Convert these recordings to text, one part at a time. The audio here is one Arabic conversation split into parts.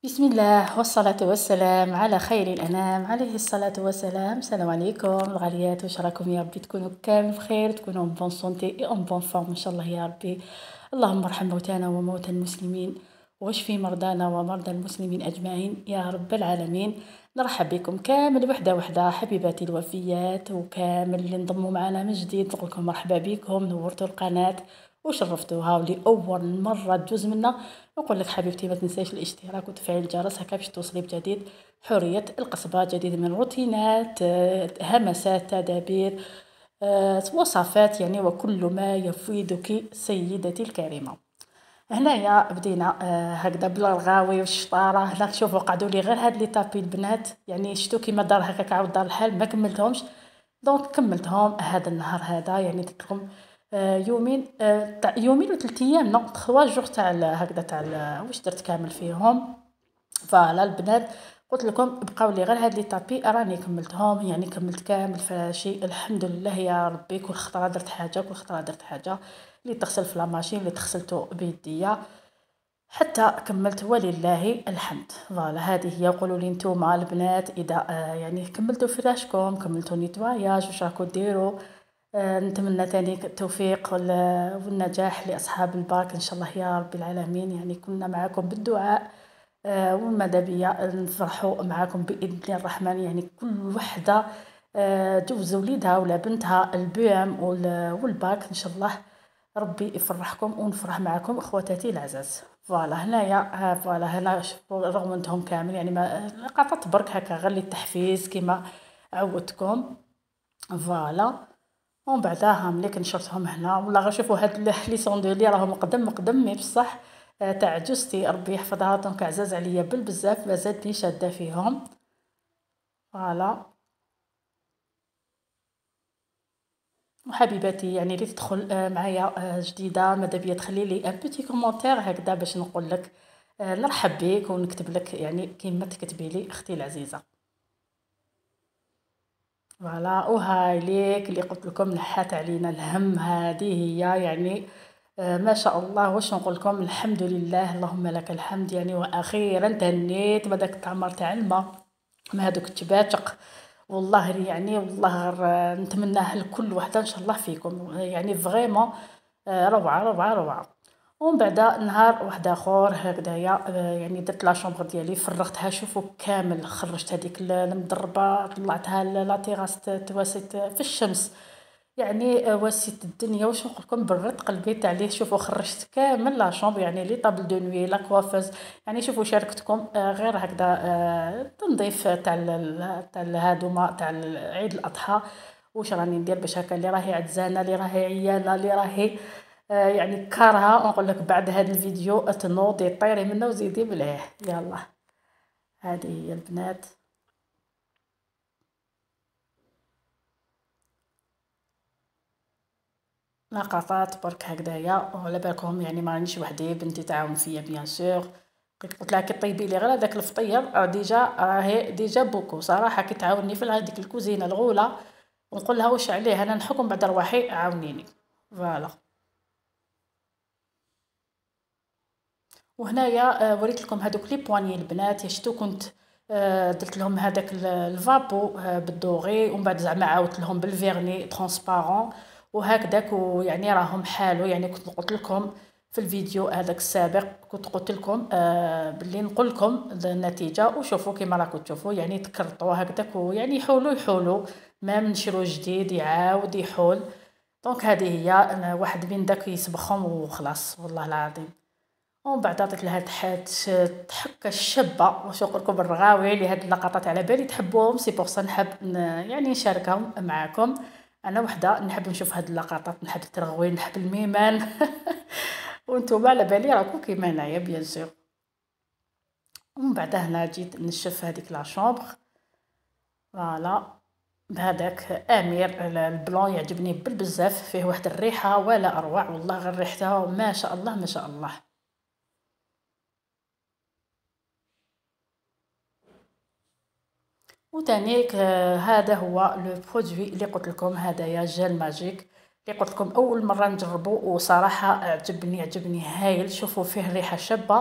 بسم الله والصلاة والسلام على خير الأنام عليه الصلاة والسلام. السلام عليكم الغاليات، واش راكم؟ يا ربي تكونوا كامل بخير، تكونوا بون سونتي اون بون فورم ان شاء الله يا ربي. اللهم ارحم موتانا وموتى المسلمين، واشفي مرضانا ومرضى المسلمين أجمعين يا رب العالمين. نرحب بكم كامل وحدة وحدة حبيباتي الوفيات، وكامل اللي انضموا معنا من جديد نقول لكم مرحبا بكم، نورتوا القناة وشرفتوها، واللي اول مره تجوز منا نقول لك حبيبتي ما تنساش الاشتراك وتفعيل الجرس هكا باش توصلي بجديد. حريه القصبه، جديد من روتينات، همسات، تدابير، وصفات يعني، وكل ما يفيدك سيدتي الكريمه. هنايا بدينا هكذا بلا الغاوي والشطاره. هنا تشوفوا قعدوا لي غير هاد لي طابي البنات، يعني شتو كيما دار هكاك عاود دار الحال ما كملتهمش. دونك كملتهم هذا النهار هذا، يعني درت لكم يومين، تاع يومين و3 ايام، نو 3 جوغ تاع هكذا تاع واش درت كامل فيهم. فوالا البنات قلت لكم بقاو لي غير هاد لي طابي راني كملتهم، يعني كملت كامل فراشي الحمد لله يا ربي. كل خطره درت حاجه، كل خطره درت حاجه، اللي تغسل في لاماشين، اللي تغسلته بيديا، حتى كملت ولله الحمد. فوالا هذه هي. قولوا لي نتوما البنات اذا يعني كملتوا فراشكم، كملتوا نيتواياج، واش راكم ديروا. نتمنى تاني التوفيق والنجاح لاصحاب الباك ان شاء الله يا رب العالمين. يعني كنا معكم بالدعاء، وماذا بيا نفرحوا معكم باذن الله الرحمن. يعني كل وحده جوز وليدها ولا بنتها البي ام والباك ان شاء الله ربي يفرحكم ونفرح معكم اخواتاتي العزاز. فوالا هنايا فوالا هنا شوفوا رغم انتهم كامل، يعني ما قطعت برك هكا غير للتحفيز كما عودتكم. فوالا ومن بعدها ملي نشرتهم هنا والله غير شوفوا هاد لي صوندولي راهم قدم مي بصح تاع جوستي ربي يحفظها، دونك عزاز عليا بالبزاف، مازالتني شاده فيهم. فوالا وحبيباتي يعني اللي تدخل معايا جديده ماذا بيا تخلي لي ان بوتي كومونتير هكذا باش نقول لك نرحب بك ونكتب لك يعني كيما تكتبي لي اختي العزيزه. فوالا وهاي ليك اللي قلت لكم نحات علينا الهم، هذه هي يعني ما شاء الله. واش نقول لكم، الحمد لله اللهم لك الحمد. يعني واخيرا تهنيت بهذاك التعمر تاع الماء ما هذوك التباتق. والله يعني والله غير نتمناه لكل وحده ان شاء الله فيكم، يعني فريمون روعه روعه روعه. ومن بعد نهار واحد اخر هكذايا يعني درت لا شومبر ديالي فرغتها، شوفوا كامل خرجت هذيك المدربه طلعتها لا تيراس تواسيت في الشمس. يعني واسيت الدنيا واش نقول لكم، برد قلبي تاع ليه. شوفوا خرجت كامل لا شومبر، يعني لي طابل دو نوي لا كوافوز. يعني شوفوا شاركتكم غير هكذا تنظيف تاع هادوما تاع عيد الاضحى. واش راني ندير باش هكا اللي راهي عزانه، اللي راهي عيانه، اللي راهي يعني كارهه، نقول لك بعد هذا الفيديو تنوضي طيري منه وزيدي مليح. يلا هذه هي البنات. لقطات برك هكذايا، وعلى بالكم يعني ما رانيش وحدي، بنتي تعاون فيا بيان سور. قلت لها كي طيبي لي غير هذاك الفطير ديجا راهي ديجا بوكو صراحه. كي تعاوني في هذيك الكوزينه الغوله ونقول لها واش عليه انا نحكم بعد رواحي عاونيني. فوالا وهنايا وريت لكم هذوك لي بواني البنات. شتو كنت درت لهم هذاك الفابو بالدوغي، ومن بعد زعما عاودت لهم بالفيرني ترونسبارون وهكذاك. ويعني راهم حالو، يعني كنت قلت لكم في الفيديو هذاك السابق، كنت قلت لكم باللي نقول لكم النتيجه، وشوفوا كيما راكم تشوفوا يعني تكرطوا هكذاك، ويعني يحولوا ما نشرو جديد يعاود يحول. دونك هذه هي واحد من داك يسبخهم وخلاص والله العظيم. ومن بعد عطيت لها تحكه الشابه واش نقول لكم الرغاوي اللي هاد اللقطات على بالي تحبوهم، سي بوغ سا نحب يعني نشاركهم معاكم. انا وحده نحب نشوف هاد اللقطات، نحب الترغوين، نحب الميمان وانتم على بالي راكم كيما انايا بيان سور. ومن بعد هنا جيت نشف هذيك لا شومبر. فوالا بهذاك امير البلون يعجبني بالبزاف، فيه واحد الريحه ولا اروع والله، غير ريحته ما شاء الله ما شاء الله. وتانيك هذا هو لو برودوي اللي قلت لكم، هذايا جel ماجيك اللي قلت لكم اول مره نجربه، وصراحه عجبني هايل. شوفوا فيه ريحه شابه،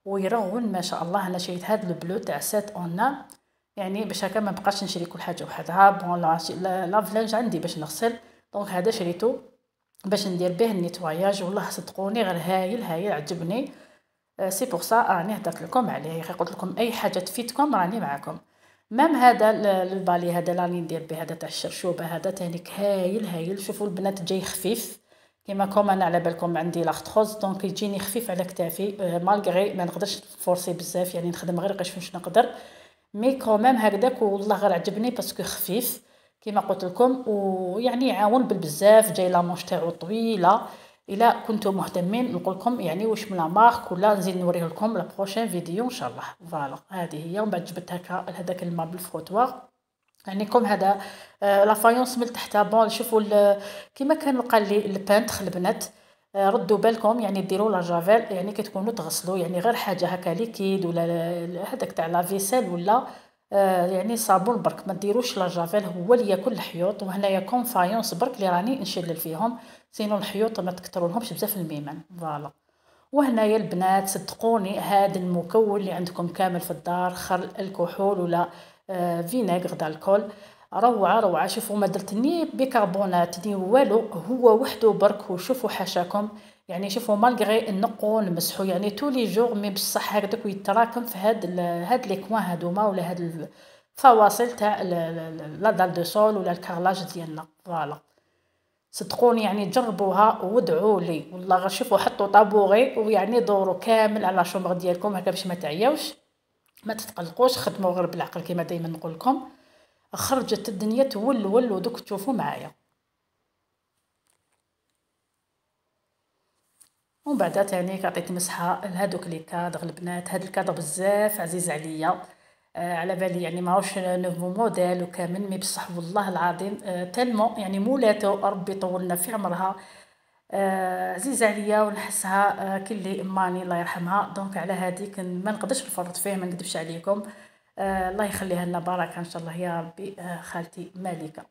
ويرون ما شاء الله. انا شريت هاد البلو تاع سات اون، يعني باش هكا ما بقاش نشري كل حاجه وحدها. بون لافلانج عندي باش نغسل، دونك هذا شريته باش ندير به النيتواياج. والله صدقوني غير هايل هايل، عجبني. سي بور سا راني هدرت لكم عليه، غير قلت لكم اي حاجه تفيدكم راني معاكم. مام هذا البالي هذا راني ندير به، هذا تاع الشرشوبه، هذا تاني هايل هايل. شوفوا البنات جاي خفيف كيما كوم. انا على بالكم عندي لاختروز، دونك يجيني خفيف على كتافي، مالغري ما نقدرش فورسي بزاف، يعني نخدم غير قش واش نقدر، مي كوميم هكذاك. والله غير عجبني باسكو خفيف كيما قلت لكم، ويعني يعاون بالبزاف. جاي لا مونش تاعو طويله. الا كنتم مهتمين نقول لكم يعني واش من لا مارك، ولا نزيد نوريه لكم لا بروشين فيديو ان شاء الله. فوالا هذه هي. ومن بعد جبت هكا هذاك الماء بالفروتوار، يعني كوم هذا لا فايونس من تحت. بون شوفوا كيما كان قال لي البانتخ البنات، ردوا بالكم يعني ديروا لا جافيل، يعني كي تكونوا تغسلوا يعني غير حاجه هكا ليكيد ولا هذاك تاع لا فيسيل، ولا يعني صابون برك، ما ديروش لا جافيل هو اللي ياكل الحيوط. وهنايا كوم فايونس برك اللي راني نشلل فيهم، سينو الحيوط ما تكثرولهمش بزاف الميمان. فوالا. وهنايا البنات صدقوني هذا المكون اللي عندكم كامل في الدار، خل الكحول ولا فينيغر دالكول، روعه روعه. شوفوا ما درت ني بيكربونات ني والو، هو وحده برك. وشوفوا حاشاكم يعني، شوفوا مالغري نقو نمسحوا يعني تو لي جور، مي بصح هكذاك ويتراكم في هاد لي كوان هادوما، ولا هاد الفواصل تاع لا دال دو سول ولا الكارلاج ديالنا. فوالا صدقوني يعني جربوها وادعوا لي والله. غير شوفوا حطوا طابوغي ويعني دوروا كامل على شومبر ديالكم هكا باش ما تعياوش، ما تتقلقوش، خدموا غير بالعقل كما دائما نقول لكم. خرجت الدنيا تول ودوك تشوفوا معايا. ومن بعد تاني عطيت مسحه لهادوك لي كادر البنات. هاد الكادر بزاف عزيز عليا، على بالي يعني ماهوش نوفو موديل وكامل، مي بصح والله العظيم تالمون يعني مولاتو ربي يطولنا في عمرها، عزيزه عليا ونحسها كي اللي اماني الله يرحمها. دونك على هذيك ما نقدرش نفرط فيه، ما نكذبش عليكم. الله يخليها لنا بركه ان شاء الله يا ربي. خالتي مالكه.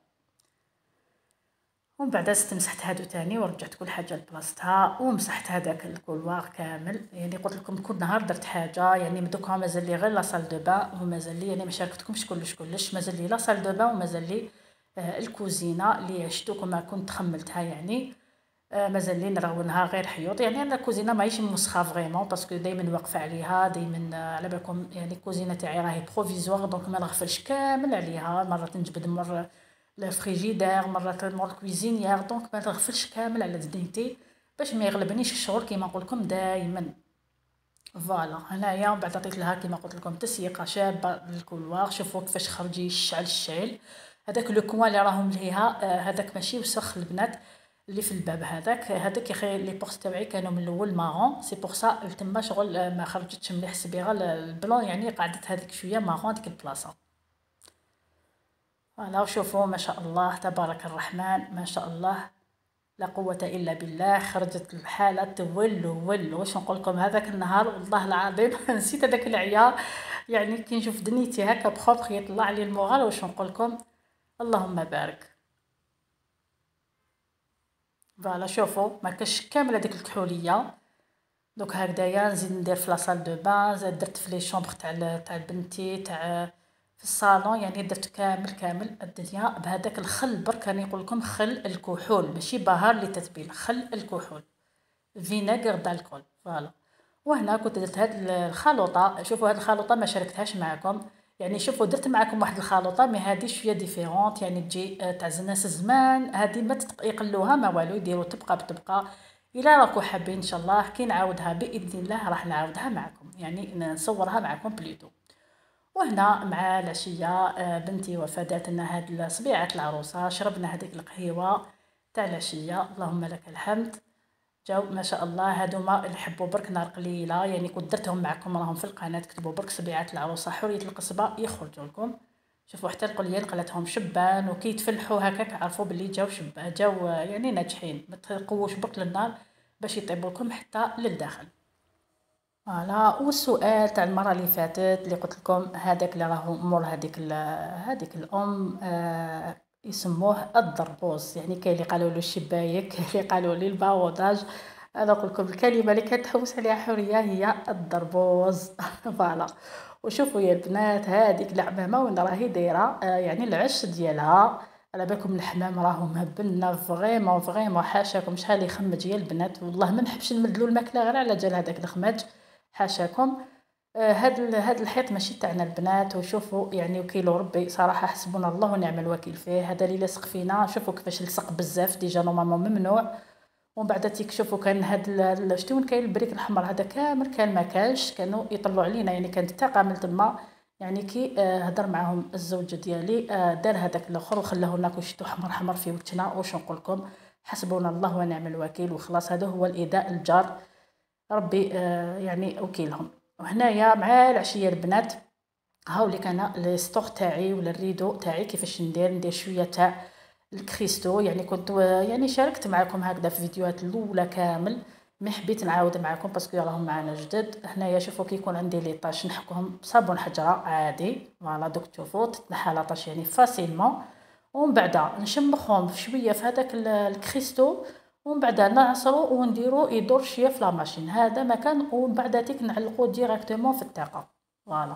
ومن بعد مسحت هادو تاني ورجعت كل حاجه لبلاصتها، ومسحت هذاك الكولوار كامل. يعني قلت لكم كل نهار درت حاجه، يعني دوكا مازال لي غير لا سال دو بان، ومازال لي يعني ما شاركتكمش كلش مازال لي لا سال دو بان، ومازال لي الكوزينه اللي عشتو كما كنت خملتها يعني. مازال لي نرونها غير حيوط. يعني انا الكوزينه ماهيش مسخه فريمون باسكو دائما واقفه عليها دائما، على بالكم يعني الكوزينه تاعي راهي بروفيزوار، دونك ما نغفلش كامل عليها. مرات نجبد مره الفريجيدير، مرات مور الكويزينيير، دونك ما نغفلش كامل على دنيتي باش ما يغلبنيش الشغل كيما نقول لكم دائما. فوالا هنايا من بعد عطيت لها كيما قلت لكم تسييقه شابه للكولوار. شوفوا كيفاش خرج يشعل الشعل. هذاك لو كوان اللي راهم ليها هذاك ماشي وسخ البنات، اللي في الباب هذاك يا اخي لي بورت تاعي كانوا من الاول مارون، سي بور سا تما شغل ما خرجتش مليح صبيغه البلون، يعني قعدت هذيك شويه مارون ديك البلاصه. فوالا وشوفوا ما شاء الله تبارك الرحمن، ما شاء الله لا قوة إلا بالله. خرجت الحالة تولو واش نقول لكم. هذاك النهار والله العظيم نسيت هذاك العيا، يعني كي نشوف دنيتي هكا بخوف يطلع لي المغال. واش نقول لكم، اللهم بارك. فوالا شوفوا ما كاش كامل هذيك الكحوليه. دوك هكذايا نزيد ندير في لاصال دو بان، زاد درت في لي شومبر تاع بنتي تاع في الصالون، يعني درت كامل الدنيا بهذاك الخل برك. راني نقول لكم خل الكحول ماشي بهار للتتبيل، خل الكحول فينيغر دالكول. فوالا. وهنا كنت درت هاد الخلطه. شوفوا هاد الخلطه ما شاركتهاش معكم، يعني شوفوا درت معكم واحد الخلطه مي هذه شويه ديفيرونت، يعني تجي تاع ناس زمان. هذه ما يقلوها ما والو، يديروا تبقى بتبقى. الا راكو حابين ان شاء الله كي نعاودها باذن الله راح نعاودها معكم، يعني نصورها معكم بليتو. وهنا مع العشيه بنتي وفدات لنا هاد صبيعه العروسه، شربنا هذيك القهيوه تاع العشيه، اللهم لك الحمد. جاو ما شاء الله هادوما اللي حبوا برك نار قليله، يعني كنت درتهم معكم راهم في القناه، كتبوا برك صبيعات العروسه حوريه القصبه يخرجوا لكم. شوفوا حتى القليان قلتهم شبان، وكي يتفلحوا هكاك عرفوا باللي جاو شبان، جاو يعني ناجحين. ما تقووش برك للنار باش يطيبوا لكم حتى للداخل. فوالا. والسؤال تاع المره اللي فاتت اللي قلت لكم هذاك اللي راهو مور هذيك الام يسموه الضربوز، يعني كاين اللي قالوا له الشبايك، اللي قالوا لي الباوداج. انا نقول لكم الكلمه اللي كتحوس عليها حوريه هي الضربوز. فوالا. وشوفوا يا البنات هذيك العمامه وين راهي دايره، يعني العش ديالها على بالكم الحمام راهو مهبلنا فريمون فريمون، حاشاكم شحال يخمج يا البنات، والله ما نحبش نمدلو الماكله غير على جال هذاك الخماج، حاشاكم. هاد الحيط ماشي تاعنا البنات، وشوفوا يعني وكيلو ربي صراحه حسبنا الله ونعم الوكيل فيه، هذا اللي لاصق فينا شوفوا كيفاش لصق بزاف ديجا نورمالمون ممنوع. ومن بعد تيكشفوا كان هاد شتي وين كاين البريك الحمر هذا كامل كان ما كانش، كانوا يطلعوا علينا يعني كانت الطاقه من تما. يعني كي هضر معاهم الزوج ديالي دار هذاك الاخر وخلاه لنا كلشي حمر حمر في وجهنا، واش نقول لكم حسبنا الله ونعم الوكيل، وخلاص هذا هو الايذاء الجار، ربي يعني وكيلهم. وهنايا مع العشيه البنات هاوليك انا لي ستوغ تاعي ولا الريدو تاعي كيفاش ندير شويه تاع الكريستو، يعني كنت يعني شاركت معكم هكذا في فيديوهات الاولى كامل، مي حبيت نعاود معكم باسكو راهم معنا جدد. هنايا شوفوا كيكون عندي لي طاش نحكهم بصابون حجره عادي، فوالا دوك تشوفوا تتنحى لاطاش يعني فاسيلمون. ومن بعد نشمخهم شويه في هذاك الكريستو، ومن بعد نعصرو ونديرو يدور شويه في لا ماشين هذا مكان، ومن بعد تيك نعلقو ديريكتومون في الطاقه. فوالا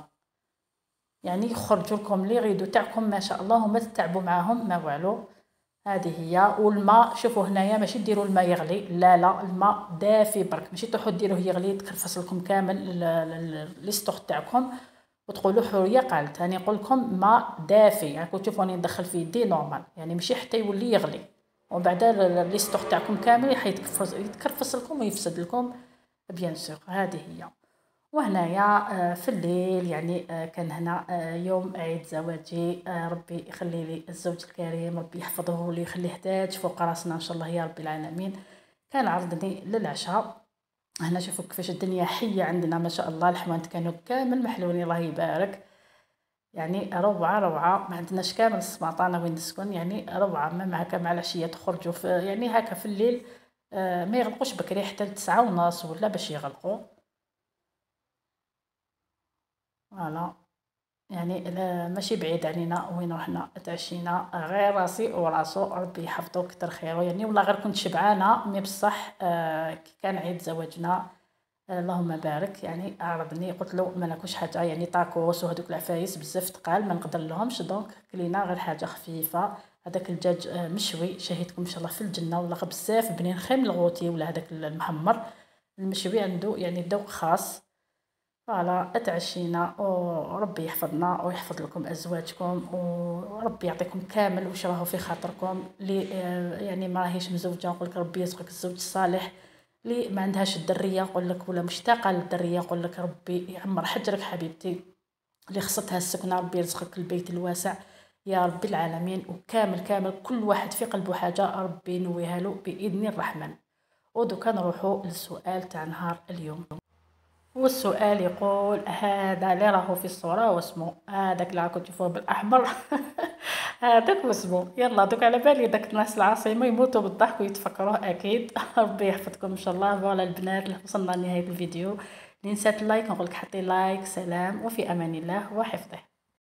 يعني يخرجوا لكم لي غيدو تاعكم ما شاء الله، وما تتعبوا معاهم ما والو. هذه هي. والماء شوفوا هنايا ماشي ديروا الماء يغلي، لا لا الماء دافي برك، ماشي تروحوا ديروه يغلي تكرفس لكم كامل لي ستوك تاعكم وتقولوا حوريه قالت. راني نقول لكم ماء دافي، يعني كنت تشوفوني ندخل في يدي نورمال، يعني ماشي حتى يولي يغلي، ومن بعد لي ستوك تاعكم كامل يتكرفس لكم ويفسد لكم بيان سور. هذه هي. وهنايا في الليل يعني كان هنا يوم عيد زواجي، ربي يخلي لي الزوج الكريم، ربي يحفظه لي يخليه تاج فوق راسنا ان شاء الله يا رب العالمين. كان عرضني للعشاء. هنا شوفوا كيفاش الدنيا حيه عندنا ما شاء الله، الحوانت كانوا كامل محلونين الله يبارك، يعني روعه روعه. ما عندناش كامل السماطانه وين نسكن، يعني روعه. ما معك مع العشيه تخرجوا في يعني هكا في الليل، ما يغلقوش بكري حتى 9:30 ولا باش يغلقوا. فوالا يعني ماشي بعيد علينا وين رحنا تعشينا، غير راسي وراسو ربي يحفظو كتر خيرو، يعني والله غير كنت شبعانه مي بصح كي كان عيد زواجنا اللهم بارك، يعني عرضني قلت له ما ناكلش حاجه يعني طاكوس وهذوك العفايس بزاف ثقال ما نقدر لهمش، دونك كلينا غير حاجه خفيفه. هذاك الدجاج مشوي شهيتكم ان شاء الله في الجنه، والله بزاف بنين خير من الغوتي ولا هذاك المحمر، المشوي عنده يعني ذوق خاص. فوالا اتعشينا وربي يحفظنا ويحفظ لكم ازواجكم، وربي يعطيكم كامل واش راهو في خاطركم. اللي يعني ما راهيش مزوجه نقول لك ربي يرزقك الزوج الصالح، اللي ما عندهاش الدريه نقول لك ولا مشتاقه للدريه نقول لك ربي يعمر حجرك حبيبتي، اللي خصتها السكنه ربي يرزقك البيت الواسع يا رب العالمين. وكامل كامل كل واحد في قلبه حاجه ربي ينويها له باذن الرحمن. ودوكا نروحوا للسؤال تاع نهار اليوم. والسؤال يقول هذا اللي راهو في الصورة واسمه هذاك اللي راكم تشوفوه بالأحمر هذاك واسمه. يلا دوك على بالي داك الناس العاصمة يموتوا بالضحك ويتفكروه أكيد. ربي يحفظكم إن شاء الله. فوالا البنات اللي وصلنا لنهاية الفيديو، اللي نسات اللايك نقولك حطي لايك. سلام وفي أمان الله وحفظه.